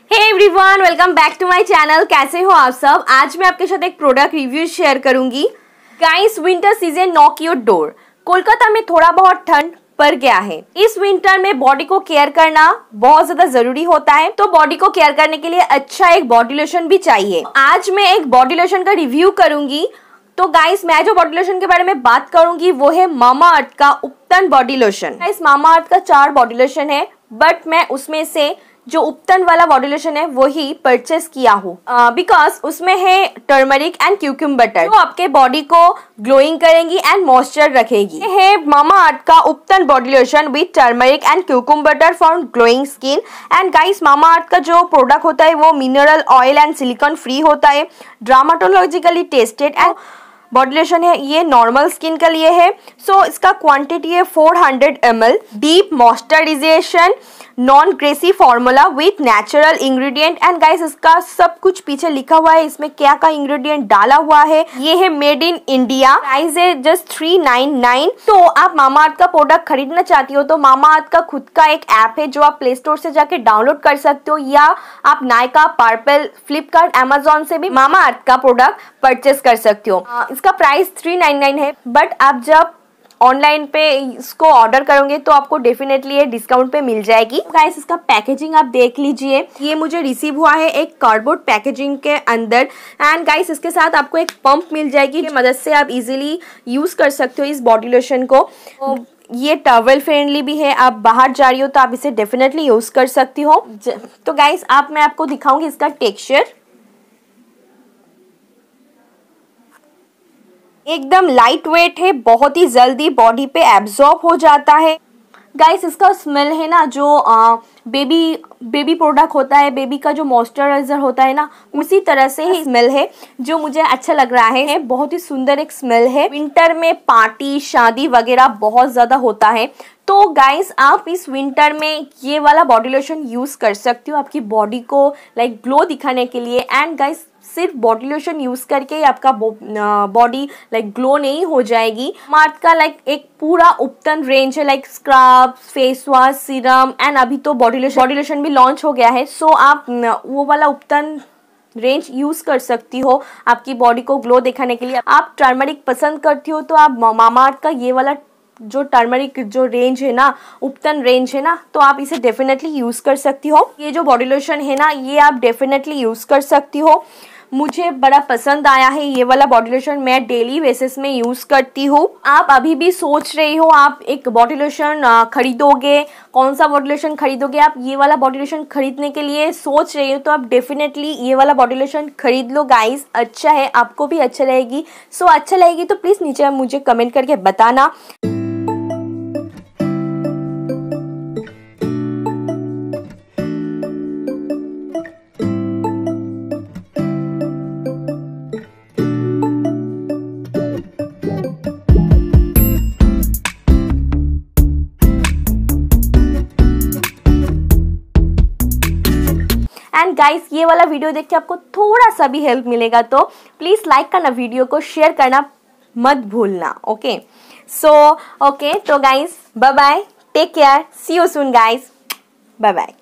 Hey everyone, welcome back to my channel. कैसे हो आप सब। आज मैं आपके साथ एक प्रोडक्ट रिव्यू शेयर करूंगी। Guys, winter season knock your door. Kolkata में थोड़ा बहुत ठंड पड़ गया है। इस विंटर में बॉडी को केयर करना बहुत ज्यादा जरूरी होता है, तो बॉडी को केयर करने के लिए अच्छा एक बॉडी लोशन भी चाहिए। आज मैं एक बॉडी लोशन का रिव्यू करूंगी। तो गाइस, मैं जो बॉडी लोशन के बारे में बात करूंगी वो है मामाअर्थ का Ubtan body lotion. Guys, Mamaearth का 4 बॉडी लोशन है, बट मैं उसमें से जो उपटन वाला बॉडी लोशन है वो ही परचेस किया हूँ, बिकॉज उसमें है टर्मरिक एंड क्यूकम्बर बटर, जो आपके बॉडी को ग्लोइंग करेंगी एंड मॉइस्चर रखेगी। ये है मामाअर्थ का Ubtan body lotion with turmeric and cucumber butter for glowing skin. And guys, Mamaearth का जो प्रोडक्ट होता है वो mineral oil and silicone free होता है, dermatologically tested and body lotion है। ये नॉर्मल स्किन के लिए है। सो इसका क्वांटिटी है 400 ml। Deep moisturization, non greasy formula with natural ingredient. And guys, इसका सब कुछ पीछे लिखा हुआ है, इसमें क्या क्या इंग्रेडिएंट डाला हुआ है। ये है मेड इन इंडिया। प्राइस है जस्ट 399। तो आप मामाअर्थ का प्रोडक्ट खरीदना चाहती हो तो मामाअर्थ का खुद का एक ऐप है जो आप प्ले स्टोर से जाके डाउनलोड कर सकते हो, या आप नायका, पर्पल, फ्लिपकार्ट, अमेजोन से भी मामाअर्थ का प्रोडक्ट परचेस कर सकते हो। इसका प्राइस 399 है, बट आप जब ऑनलाइन पे इसको ऑर्डर करोगे तो आपको डेफिनेटली ये डिस्काउंट पे मिल जाएगी। गाइस, इसका पैकेजिंग आप देख लीजिए। ये मुझे रिसीव हुआ है एक कार्डबोर्ड पैकेजिंग के अंदर। एंड गाइस, इसके साथ आपको एक पंप मिल जाएगी, जिसकी मदद से आप इजीली यूज कर सकते हो इस बॉडी लोशन को। ये टॉवल फ्रेंडली भी है, आप बाहर जा रही हो तो आप इसे डेफिनेटली यूज कर सकती हो। तो गाइस, मैं आपको दिखाऊंगी इसका टेक्सचर। एकदम लाइट वेट है, बहुत ही जल्दी बॉडी पे एब्जॉर्ब हो जाता है। गाइस, इसका स्मेल है ना, जो बेबी प्रोडक्ट होता है, बेबी का जो मॉइस्चराइजर होता है ना, उसी तरह से ही स्मेल है, जो मुझे अच्छा लग रहा है। बहुत ही सुंदर एक स्मेल है। विंटर में पार्टी, शादी वगैरह बहुत ज्यादा होता है, तो गाइस आप इस विंटर में ये वाला बॉडी लोशन यूज कर सकती हो आपकी बॉडी को लाइक ग्लो दिखाने के लिए। एंड गाइस, सिर्फ बॉडी लोशन यूज करके ही आपका बॉडी लाइक ग्लो नहीं हो जाएगी। मामाअर्थ का लाइक एक पूरा उपटन रेंज है, like scrub, face wash, serum and अभी तो बॉडी लोशन भी लॉन्च हो गया है। सो आप वो वाला उपटन रेंज यूज कर सकती हो आपकी बॉडी को ग्लो दिखाने के लिए। आप टर्मरिक पसंद करती हो तो आप मामाअर्थ का ये वाला जो टर्मरिक जो रेंज है ना, उपटन रेंज है ना, तो आप इसे डेफिनेटली यूज कर सकती हो। ये जो बॉडी लोशन है ना, ये आप डेफिनेटली यूज कर सकती हो। मुझे बड़ा पसंद आया है ये वाला बॉडी लोशन, मैं डेली बेसिस में यूज करती हूँ। आप अभी भी सोच रही हो आप एक बॉडी लोशन खरीदोगे, कौन सा बॉडी लोशन खरीदोगे, आप ये वाला बॉडी लोशन खरीदने के लिए सोच रही हो तो आप डेफिनेटली ये वाला बॉडी लोशन खरीद लो। गाइस, अच्छा है, आपको भी अच्छा लगेगी। सो अच्छा लगेगी तो प्लीज नीचे मुझे कमेंट करके बताना। एंड गाइस, ये वाला वीडियो देख के आपको थोड़ा सा भी हेल्प मिलेगा तो प्लीज लाइक करना, वीडियो को शेयर करना मत भूलना। ओके, तो guys, bye bye, take care, see you soon guys, bye bye.